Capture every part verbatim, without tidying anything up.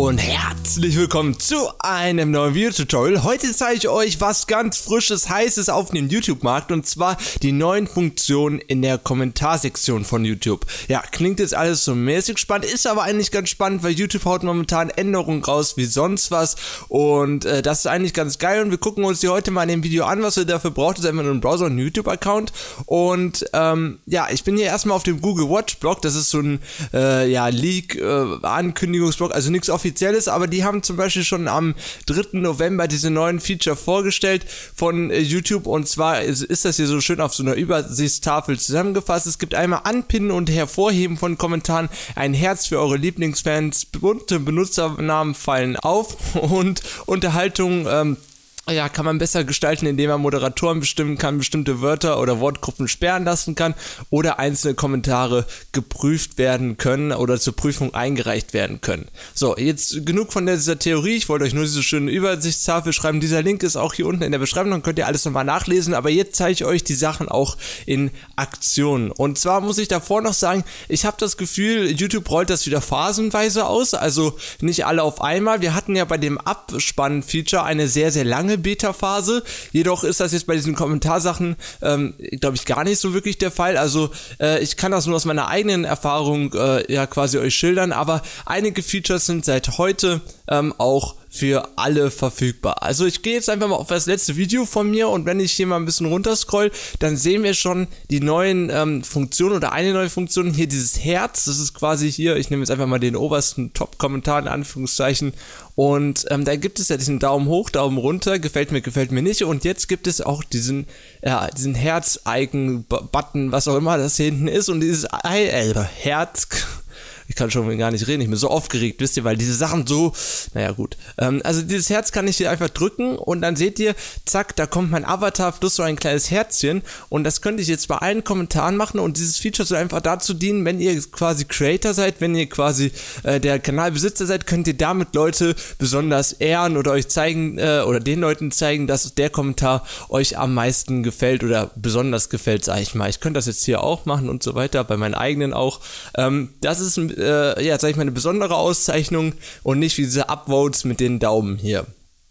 und herzlich willkommen zu einem neuen Video-Tutorial. Heute zeige ich euch was ganz Frisches, Heißes auf dem YouTube-Markt, und zwar die neuen Funktionen in der Kommentarsektion von YouTube. Ja, klingt jetzt alles so mäßig spannend, ist aber eigentlich ganz spannend, weil YouTube haut momentan Änderungen raus wie sonst was, und äh, das ist eigentlich ganz geil, und wir gucken uns die heute mal in dem Video an. Was ihr dafür braucht, ist einfach nur ein Browser und ein YouTube-Account, und ähm, ja, ich bin hier erstmal auf dem Google Watch-Blog. Das ist so ein äh, ja, Leak-Ankündigungsblog, äh, also nichts Offizielles, aber die haben zum Beispiel schon am dritten November diese neuen Feature vorgestellt von äh, YouTube, und zwar ist, ist das hier so schön auf so einer Übersichtstafel zusammengefasst. Es gibt einmal Anpinnen und Hervorheben von Kommentaren, ein Herz für eure Lieblingsfans, bunte Benutzernamen fallen auf und Unterhaltung ähm, ja, kann man besser gestalten, indem man Moderatoren bestimmen kann, bestimmte Wörter oder Wortgruppen sperren lassen kann oder einzelne Kommentare geprüft werden können oder zur Prüfung eingereicht werden können. So, jetzt genug von dieser Theorie. Ich wollte euch nur diese schöne Übersichtstafel schreiben. Dieser Link ist auch hier unten in der Beschreibung, dann könnt ihr alles nochmal nachlesen, aber jetzt zeige ich euch die Sachen auch in Aktion. Und zwar muss ich davor noch sagen, ich habe das Gefühl, YouTube rollt das wieder phasenweise aus, also nicht alle auf einmal. Wir hatten ja bei dem Abspann-Feature eine sehr, sehr lange Beta-Phase, jedoch ist das jetzt bei diesen Kommentarsachen, ähm, glaube ich, gar nicht so wirklich der Fall. Also äh, ich kann das nur aus meiner eigenen Erfahrung äh, ja quasi euch schildern, aber einige Features sind seit heute ähm, auch für alle verfügbar. Also ich gehe jetzt einfach mal auf das letzte Video von mir, und wenn ich hier mal ein bisschen runterscroll, dann sehen wir schon die neuen ähm, Funktionen oder eine neue Funktion, hier dieses Herz. Das ist quasi hier, ich nehme jetzt einfach mal den obersten Top-Kommentar in Anführungszeichen, und ähm, da gibt es ja diesen Daumen hoch, Daumen runter, gefällt mir, gefällt mir nicht, und jetzt gibt es auch diesen, ja, diesen Herz-Icon-Button, was auch immer das hier hinten ist, und dieses äh, Herz... Ich kann schon gar nicht reden, ich bin so aufgeregt, wisst ihr, weil diese Sachen so, naja gut. Ähm, also dieses Herz kann ich hier einfach drücken, und dann seht ihr, zack, da kommt mein Avatar plus so ein kleines Herzchen, und das könnte ich jetzt bei allen Kommentaren machen, und dieses Feature soll einfach dazu dienen, wenn ihr quasi Creator seid, wenn ihr quasi äh, der Kanalbesitzer seid, könnt ihr damit Leute besonders ehren oder euch zeigen, äh, oder den Leuten zeigen, dass der Kommentar euch am meisten gefällt oder besonders gefällt, sag ich mal. Ich könnte das jetzt hier auch machen und so weiter, bei meinen eigenen auch. Ähm, das ist ein Äh, ja, sag ich mal, eine besondere Auszeichnung und nicht wie diese Upvotes mit den Daumen hier.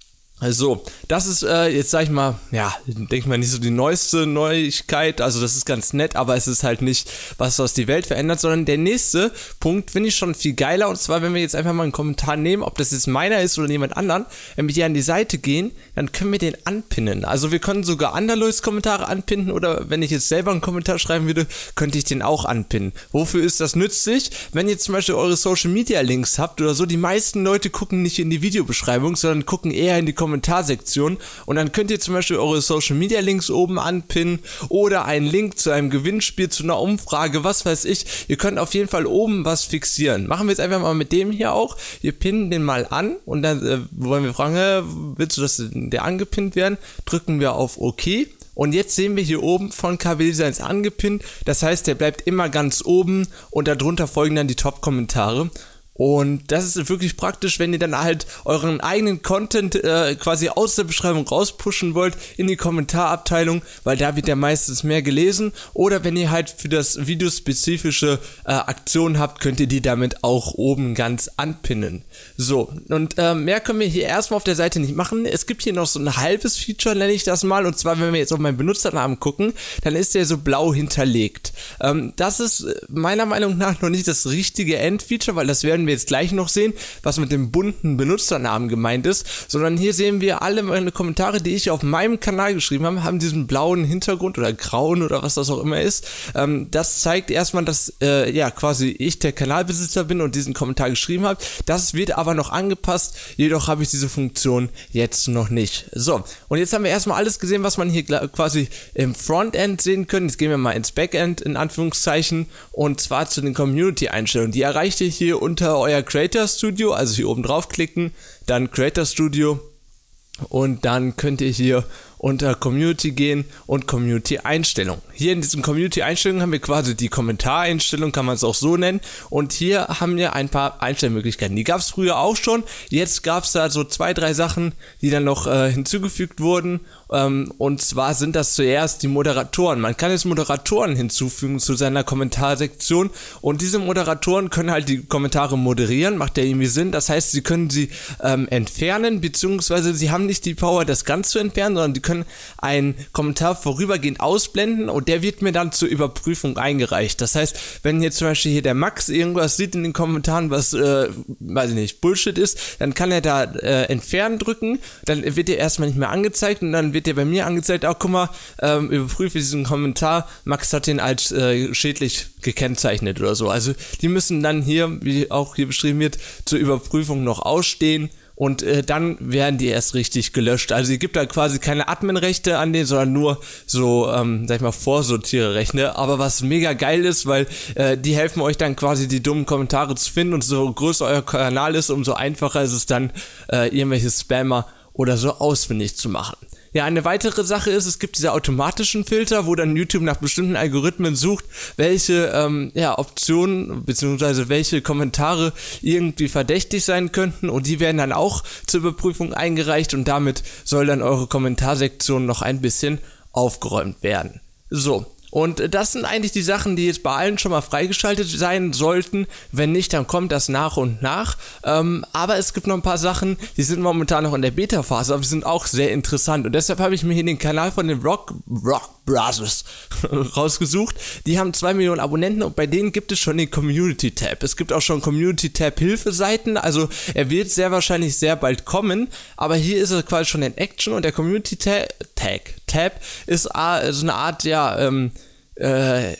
Also, das ist äh, jetzt, sag ich mal, ja, denke ich mal, nicht so die neueste Neuigkeit, also das ist ganz nett, aber es ist halt nicht was, was die Welt verändert, sondern der nächste Punkt finde ich schon viel geiler, und zwar, wenn wir jetzt einfach mal einen Kommentar nehmen, ob das jetzt meiner ist oder jemand anderen, wenn wir hier an die Seite gehen, dann können wir den anpinnen. Also wir können sogar andere Leute Kommentare anpinnen, oder wenn ich jetzt selber einen Kommentar schreiben würde, könnte ich den auch anpinnen. Wofür ist das nützlich? Wenn ihr zum Beispiel eure Social Media Links habt oder so, die meisten Leute gucken nicht in die Videobeschreibung, sondern gucken eher in die Kommentare Kommentarsektion, und dann könnt ihr zum Beispiel eure Social Media Links oben anpinnen oder einen Link zu einem Gewinnspiel, zu einer Umfrage, was weiß ich. Ihr könnt auf jeden Fall oben was fixieren. Machen wir jetzt einfach mal mit dem hier auch. Wir pinnen den mal an, und dann äh, wollen wir fragen, äh, willst du, dass der angepinnt werden? Drücken wir auf OK. Und jetzt sehen wir hier oben von K W Designs angepinnt. Das heißt, der bleibt immer ganz oben, und darunter folgen dann die Top-Kommentare. Und das ist wirklich praktisch, wenn ihr dann halt euren eigenen Content äh, quasi aus der Beschreibung rauspushen wollt in die Kommentarabteilung, weil da wird ja meistens mehr gelesen. Oder wenn ihr halt für das Video spezifische äh, Aktionen habt, könnt ihr die damit auch oben ganz anpinnen. So, und äh, mehr können wir hier erstmal auf der Seite nicht machen. Es gibt hier noch so ein halbes Feature, nenne ich das mal. Und zwar, wenn wir jetzt auf meinen Benutzernamen gucken, dann ist der so blau hinterlegt. Ähm, das ist meiner Meinung nach noch nicht das richtige Endfeature, weil das werden wir jetzt gleich noch sehen, was mit dem bunten Benutzernamen gemeint ist, sondern hier sehen wir alle meine Kommentare, die ich auf meinem Kanal geschrieben habe, haben diesen blauen Hintergrund oder grauen oder was das auch immer ist. Ähm, das zeigt erstmal, dass äh, ja quasi ich der Kanalbesitzer bin und diesen Kommentar geschrieben habe. Das wird aber noch angepasst, jedoch habe ich diese Funktion jetzt noch nicht. So, und jetzt haben wir erstmal alles gesehen, was man hier quasi im Frontend sehen können. Jetzt gehen wir mal ins Backend in Anführungszeichen, und zwar zu den Community-Einstellungen. Die erreicht ihr hier unter euer Creator Studio, also hier oben drauf klicken, dann Creator Studio, und dann könnt ihr hier unter Community gehen und Community-Einstellungen. Hier in diesen Community-Einstellungen haben wir quasi die Kommentareinstellung, kann man es auch so nennen. Und hier haben wir ein paar Einstellmöglichkeiten. Die gab es früher auch schon. Jetzt gab es da so zwei, drei Sachen, die dann noch äh, hinzugefügt wurden. Ähm, und zwar sind das zuerst die Moderatoren. Man kann jetzt Moderatoren hinzufügen zu seiner Kommentarsektion. Und diese Moderatoren können halt die Kommentare moderieren. Macht ja irgendwie Sinn. Das heißt, sie können sie ähm, entfernen, beziehungsweise sie haben nicht die Power, das ganz zu entfernen, sondern die können einen Kommentar vorübergehend ausblenden und der wird mir dann zur Überprüfung eingereicht. Das heißt, wenn jetzt zum Beispiel hier der Max irgendwas sieht in den Kommentaren, was, äh, weiß ich nicht, Bullshit ist, dann kann er da äh, entfernen drücken, dann wird er erstmal nicht mehr angezeigt und dann wird er bei mir angezeigt, auch guck mal, ähm, überprüfe diesen Kommentar, Max hat den als äh, schädlich gekennzeichnet oder so. Also die müssen dann hier, wie auch hier beschrieben wird, zur Überprüfung noch ausstehen. Und äh, dann werden die erst richtig gelöscht. Also ihr gibt da quasi keine Admin-Rechte an denen, sondern nur so, ähm, sag ich mal, Vorsortiere-Rechte. Aber was mega geil ist, weil äh, die helfen euch dann quasi die dummen Kommentare zu finden. Und so größer euer Kanal ist, umso einfacher ist es dann, äh, irgendwelche Spammer oder so ausfindig zu machen. Ja, eine weitere Sache ist, es gibt diese automatischen Filter, wo dann YouTube nach bestimmten Algorithmen sucht, welche ähm, ja, Optionen bzw. welche Kommentare irgendwie verdächtig sein könnten und die werden dann auch zur Überprüfung eingereicht und damit soll dann eure Kommentarsektion noch ein bisschen aufgeräumt werden. So. Und das sind eigentlich die Sachen, die jetzt bei allen schon mal freigeschaltet sein sollten. Wenn nicht, dann kommt das nach und nach. Ähm, aber es gibt noch ein paar Sachen, die sind momentan noch in der Beta-Phase, aber die sind auch sehr interessant. Und deshalb habe ich mir hier den Kanal von den Rock, Rock Brothers rausgesucht. Die haben zwei Millionen Abonnenten und bei denen gibt es schon den Community-Tab. Es gibt auch schon Community-Tab-Hilfeseiten, also er wird sehr wahrscheinlich sehr bald kommen. Aber hier ist er quasi schon in Action und der Community-Tab Tab ist äh, so eine Art, ja, ähm, äh,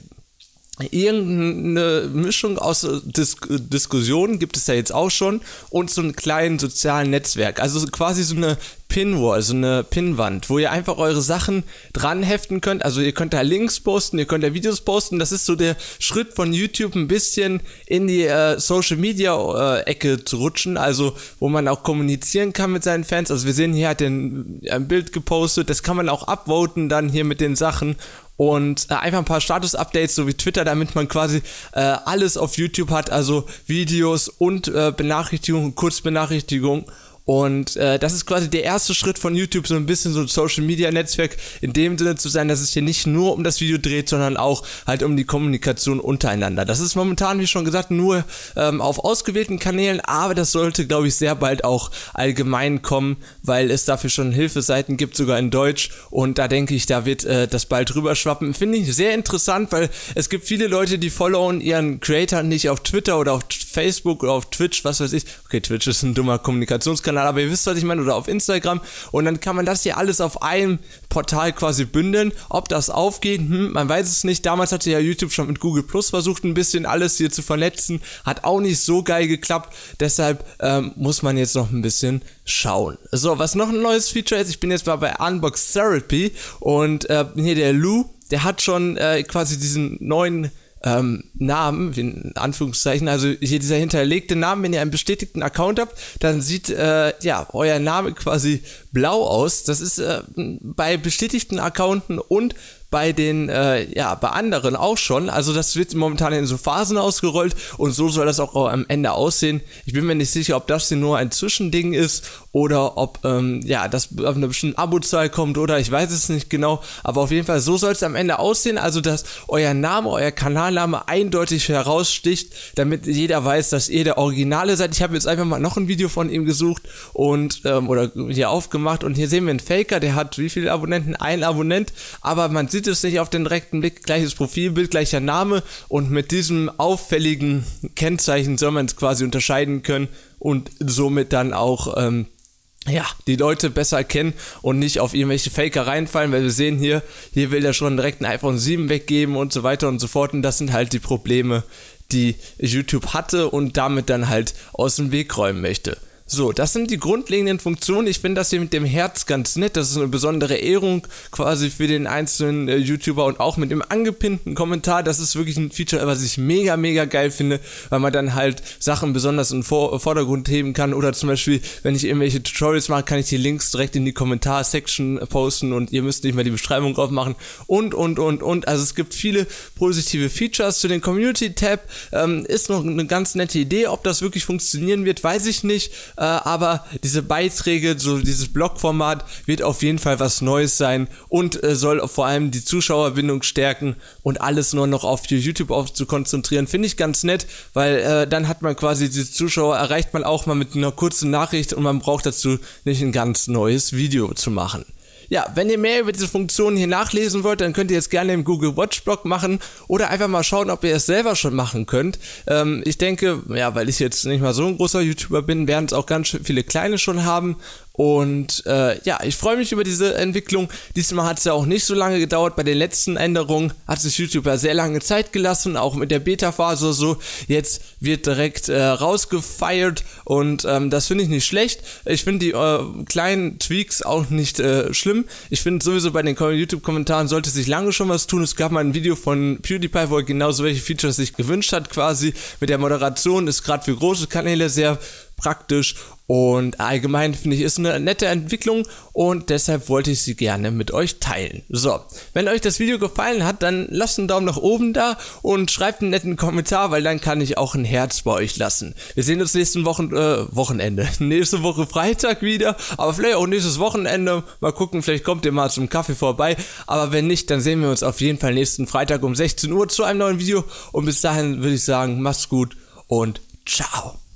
irgendeine Mischung aus Dis Diskussionen gibt es ja jetzt auch schon und so einem kleinen sozialen Netzwerk, also quasi so eine Pinwall, so eine Pinwand, wo ihr einfach eure Sachen dran heften könnt, also ihr könnt da Links posten, ihr könnt da Videos posten, das ist so der Schritt von YouTube ein bisschen in die äh, Social Media äh, Ecke zu rutschen, also wo man auch kommunizieren kann mit seinen Fans, also wir sehen hier hat er ein, ein Bild gepostet, das kann man auch upvoten dann hier mit den Sachen. Und äh, einfach ein paar Status-Updates, so wie Twitter, damit man quasi äh, alles auf YouTube hat, also Videos und äh, Benachrichtigungen, Kurzbenachrichtigungen. Und äh, das ist quasi der erste Schritt von YouTube, so ein bisschen so ein Social-Media-Netzwerk in dem Sinne zu sein, dass es hier nicht nur um das Video dreht, sondern auch halt um die Kommunikation untereinander. Das ist momentan, wie schon gesagt, nur ähm, auf ausgewählten Kanälen, aber das sollte, glaube ich, sehr bald auch allgemein kommen, weil es dafür schon Hilfeseiten gibt, sogar in Deutsch. Und da denke ich, da wird äh, das bald rüberschwappen. Finde ich sehr interessant, weil es gibt viele Leute, die followen ihren Creator nicht auf Twitter oder auf Facebook oder auf Twitch, was weiß ich. Okay, Twitch ist ein dummer Kommunikationskanal, aber ihr wisst, was ich meine, oder auf Instagram und dann kann man das hier alles auf einem Portal quasi bündeln. Ob das aufgeht, hm, man weiß es nicht. Damals hatte ja YouTube schon mit Google Plus versucht, ein bisschen alles hier zu vernetzen. Hat auch nicht so geil geklappt, deshalb ähm, muss man jetzt noch ein bisschen schauen. So, was noch ein neues Feature ist, ich bin jetzt mal bei Unbox Therapy und äh, hier der Lou, der hat schon äh, quasi diesen neuen Ähm, Namen, in Anführungszeichen, also hier dieser hinterlegte Name, wenn ihr einen bestätigten Account habt, dann sieht äh, ja euer Name quasi blau aus. Das ist äh, bei bestätigten Accounten und bei den, äh, ja, bei anderen auch schon, also das wird momentan in so Phasen ausgerollt und so soll das auch am Ende aussehen. Ich bin mir nicht sicher, ob das hier nur ein Zwischending ist oder ob, ähm, ja, das auf eine bestimmte Abozahl kommt oder ich weiß es nicht genau, aber auf jeden Fall so soll es am Ende aussehen, also dass euer Name, euer Kanalname eindeutig heraussticht, damit jeder weiß, dass ihr der Originale seid. Ich habe jetzt einfach mal noch ein Video von ihm gesucht und, ähm, oder hier aufgemacht und hier sehen wir einen Faker, der hat wie viele Abonnenten? Ein Abonnent, aber man sieht es nicht auf den direkten Blick, gleiches Profilbild, gleicher Name und mit diesem auffälligen Kennzeichen soll man es quasi unterscheiden können und somit dann auch ähm, ja, die Leute besser erkennen und nicht auf irgendwelche Faker reinfallen, weil wir sehen hier, hier will er schon direkt ein iPhone sieben weggeben und so weiter und so fort und das sind halt die Probleme, die YouTube hatte und damit dann halt aus dem Weg räumen möchte. So, das sind die grundlegenden Funktionen. Ich finde das hier mit dem Herz ganz nett. Das ist eine besondere Ehrung quasi für den einzelnen äh, YouTuber und auch mit dem angepinnten Kommentar. Das ist wirklich ein Feature, was ich mega, mega geil finde, weil man dann halt Sachen besonders in den Vor- Vordergrund heben kann. Oder zum Beispiel, wenn ich irgendwelche Tutorials mache, kann ich die Links direkt in die Kommentar-Section posten und ihr müsst nicht mehr die Beschreibung drauf machen und, und, und, und. Also es gibt viele positive Features. Zu den Community-Tab ähm, ist noch eine ganz nette Idee. Ob das wirklich funktionieren wird, weiß ich nicht. Äh, aber diese Beiträge, so dieses Blogformat wird auf jeden Fall was Neues sein und äh, soll vor allem die Zuschauerbindung stärken und alles nur noch auf YouTube auf zu konzentrieren, finde ich ganz nett, weil äh, dann hat man quasi diese Zuschauer, erreicht man auch mal mit einer kurzen Nachricht und man braucht dazu nicht ein ganz neues Video zu machen. Ja, wenn ihr mehr über diese Funktionen hier nachlesen wollt, dann könnt ihr jetzt gerne im Google Watch Blog machen oder einfach mal schauen, ob ihr es selber schon machen könnt. Ähm, ich denke, ja, weil ich jetzt nicht mal so ein großer YouTuber bin, werden es auch ganz viele kleine schon haben. Und äh, ja, ich freue mich über diese Entwicklung. Diesmal hat es ja auch nicht so lange gedauert. Bei den letzten Änderungen hat sich YouTube ja sehr lange Zeit gelassen, auch mit der Beta-Phase so. Jetzt wird direkt äh, rausgefeiert und ähm, das finde ich nicht schlecht. Ich finde die äh, kleinen Tweaks auch nicht äh, schlimm. Ich finde sowieso bei den YouTube-Kommentaren sollte sich lange schon was tun. Es gab mal ein Video von PewDiePie, wo er genauso welche Features sich gewünscht hat quasi. Mit der Moderation ist gerade für große Kanäle sehr praktisch und allgemein finde ich, ist eine nette Entwicklung und deshalb wollte ich sie gerne mit euch teilen. So, wenn euch das Video gefallen hat, dann lasst einen Daumen nach oben da und schreibt einen netten Kommentar, weil dann kann ich auch ein Herz bei euch lassen. Wir sehen uns nächsten Wochen, äh, Wochenende, nächste Woche Freitag wieder, aber vielleicht auch nächstes Wochenende, mal gucken, vielleicht kommt ihr mal zum Kaffee vorbei, aber wenn nicht, dann sehen wir uns auf jeden Fall nächsten Freitag um sechzehn Uhr zu einem neuen Video und bis dahin würde ich sagen, macht's gut und ciao.